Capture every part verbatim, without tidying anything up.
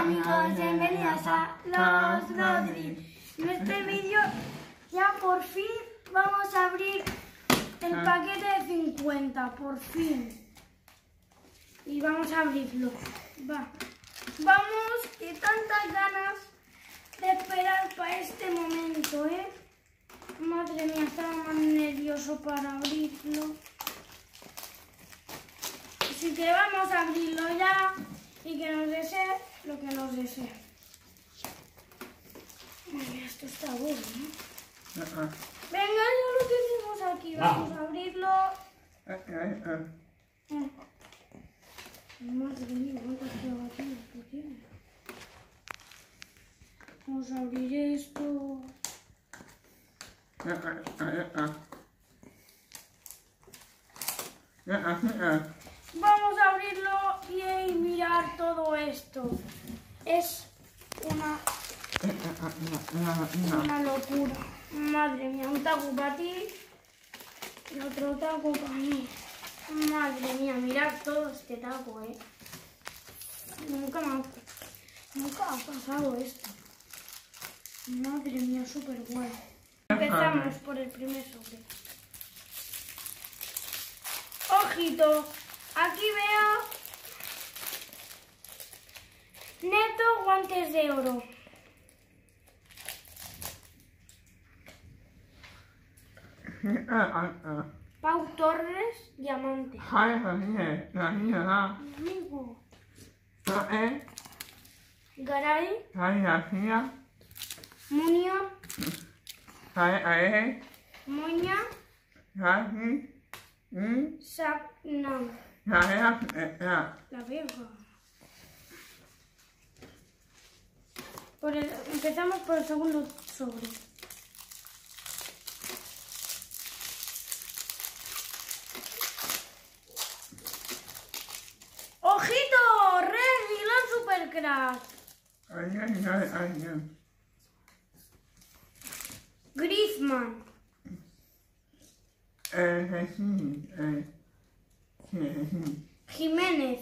amigos, bienvenidos a Los Rodri. En este vídeo ya por fin vamos a abrir el paquete de cincuenta, por fin. Y vamos a abrirlo. Va. Vamos, que tantas ganas de esperar para este momento, ¿eh? Madre mía, estaba más nervioso para abrirlo. Así que vamos a abrirlo ya y que nos desee lo que nos desee. Ay, esto está bueno, ¿no? Uh-uh. Venga, ya lo tenemos aquí. Vamos a abrirlo. Uh-uh. Uh. Madre mía, cuántas pegatinas tiene. Vamos a abrir esto. Uh-uh. Uh-uh. Uh-uh. Vamos a abrirlo y mirar todo esto. Es una, una locura. Madre mía, un taco para ti y otro taco para mí. Madre mía, mirad todo este taco, eh. Nunca me ha, nunca ha pasado esto. Madre mía, súper guay. Empezamos por el primer sobre. Ojito. Aquí veo Neto guantes de oro. Pau Torres diamante. Amigo. Garay. Muñoz. Moña. Sapnam. La Vega. Por el, empezamos por el segundo sobre. ¡Ojito! ¡Reguilón Supercrack! Griezmann. Jiménez.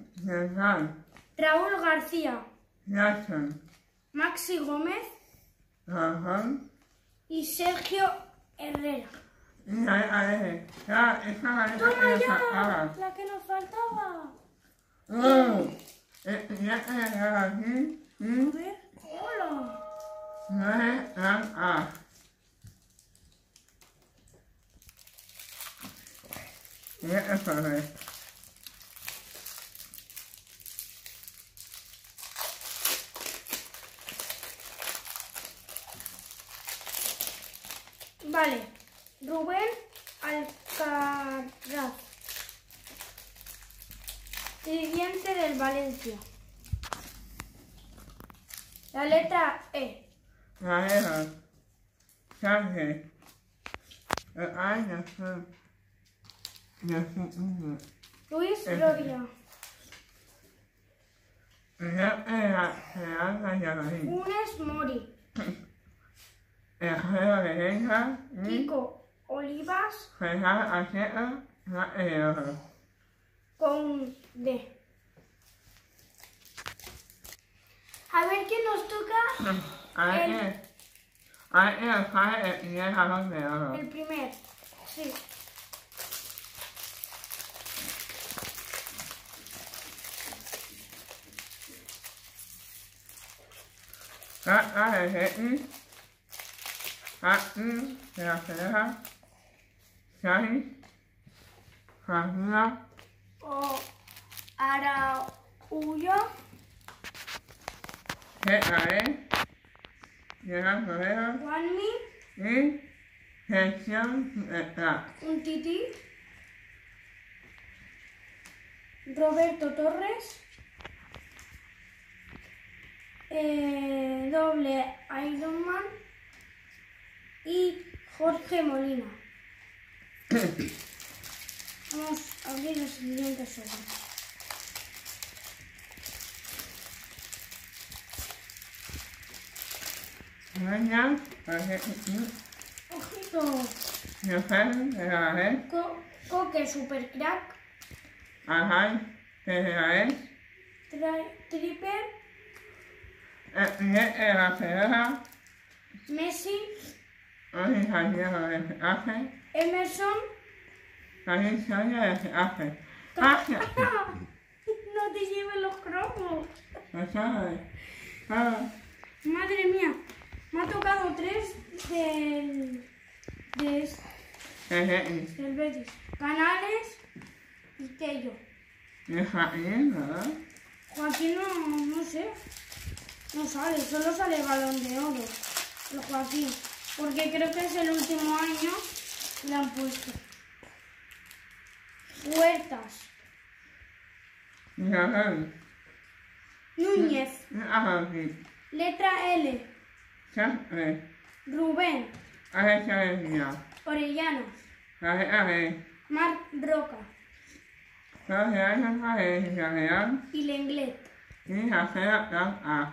Raúl García. Maxi Gómez. Y Sergio Herrera. ¡Toma ya! La que nos faltaba. A ver. ¡Hola! Vale, Rubén Alcaraz, siguiente del Valencia. La letra E. Luis Roya. Funes Mori. Kiko Olivas. Con D. A ver qué nos toca. El, el primer. Sí. O Araújo. Juanmi. Un Titi. Roberto Torres. Eh, doble Ironman. Y Jorge Molina. Vamos a abrir el siguiente sobre. Ojito. Co Coque Supercrack. Tripper. El presidente de Barcelona, Messi, hoy Santiago de Getafe, Emerson. David Soria de Getafe. Gracias. No te lleves los cromos. Lo sabes. Ah, Madre mía, me ha tocado tres del, de, este, el Betis. del Betis. Canales y Tello. De Joaquín, ¿verdad? Joaquín no, no sé, no sale, solo sale Balón de Oro, el Joaquín, porque creo que es el último año que le han puesto. Huertas, Isabel. Núñez, Agustín. letra L, Chastre. Rubén, Alexa García. Orellana, La letra B. Marc Roca Los de años Valencia Real. y Lenglet. Y la cera plan A.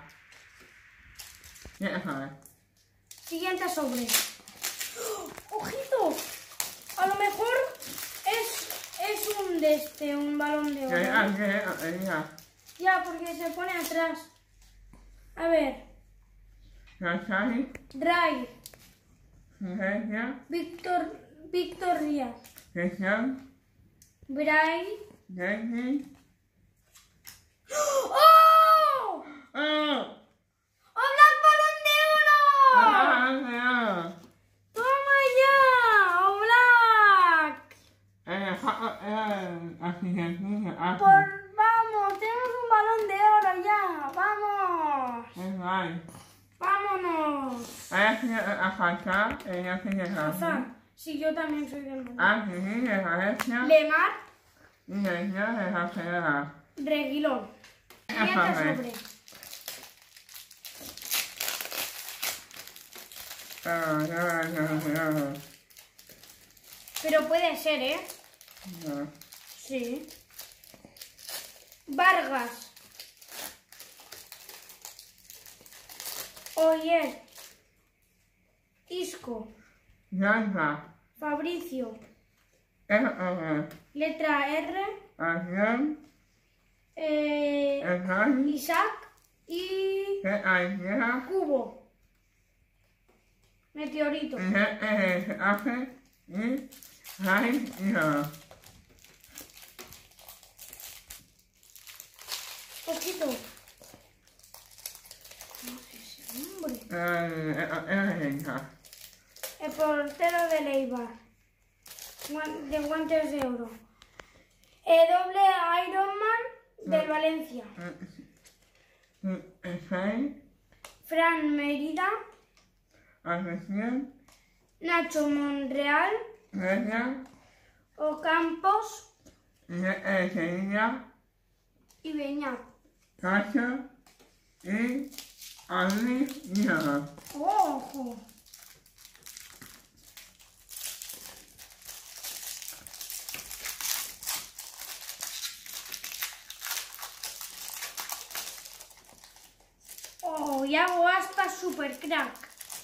Ya sabes. Siguiente sobre. ¡Ojito! A lo mejor es, es un de este, un balón de Que oro. hay que lotería. Ya, porque se pone atrás. A ver, La Xavi. Ray, Silencia. Víctor, Víctor Díaz, Cristian. Bray. Daisy. ¡Oh! ¡Oh! ¡Oblak Balón de Oro! ¡Ah! ¡Toma ya! ¡Oblak! El juego era asistente. Por, vamos, tenemos un Balón de Oro ya. ¡Vamos! Es mal. ¡Vámonos! Ahora sí a faltar. Ella sí que Hazard. Sí, yo también soy del Madrid. Ah, sí, sí, de Valencia. Lemar, Y de ella de Barcelona. Reguilón. Siguiente Ajá. sobre. Ah, no, no, no. Pero puede ser, ¿eh? No. Sí. Vargas. Oyer. Isco. Yalba. Fabricio. R. Letra R. Adrián. eh, Hernán. Isaac y Que Aidea. Cubo. Meteorito. Y que hace. Y Ray y yo. Poquito. No sé ese nombre. Eh, eh, El portero de Leibar. Guan- De guantes de oro. El doble Ironman del Valencia. eh, Seis. Fran Merida. Atención. Nacho Monreal. Regia. Ocampos Y de Sevilla. y Beñat. Cacho. Y Andy y yo. ¡Ojo! Oh, y hago hasta super crack.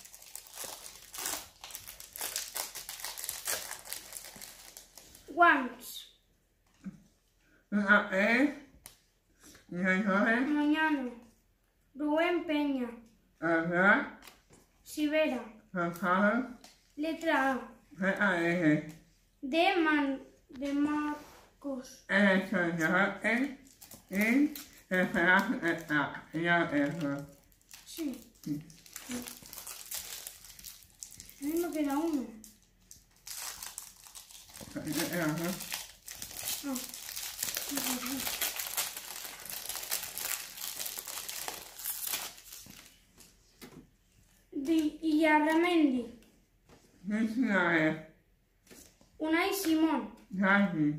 Once. Una E. Y entonces. Mañana. Rubén Peña. Acá. Sivera. Gonzalo. Letra A. Z S. De Man. De Marcos. El soñador y el pedazo de la. Ya eso. Sí. A mí me queda uno. Ah. Di Illarramendi. Diccionario. Unai Simón. Jackie.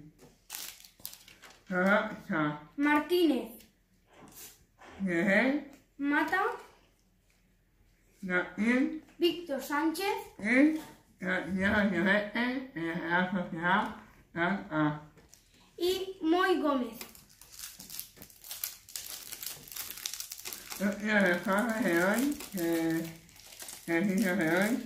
Rocha. Martínez. Guerrero. Mata. Joaquín. Víctor Sánchez. Y la tierra de Vete en la sociedad tan A. Y Moy Gómez. Los mejores de hoy, que ejercicio de hoy.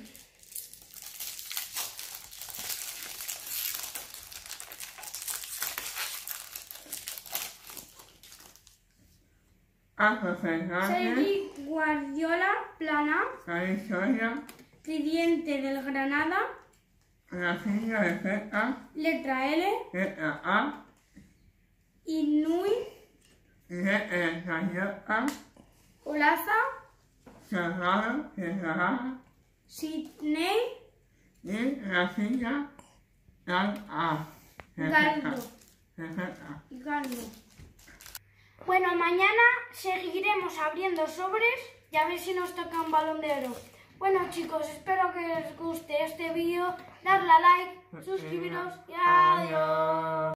asociaciones, Sergi Guardiola, plana. la historia, Tridente del Granada, la sigla de Z, letra L. letra A, Inui, letra A, Olaza, cerrado, cerrada, Sidney, y la sigla la A. Galdo. Galdo. Bueno, mañana seguiremos abriendo sobres y a ver si nos toca un balón de oro. Bueno chicos, espero que les guste este vídeo, darle a like, suscribiros y adiós.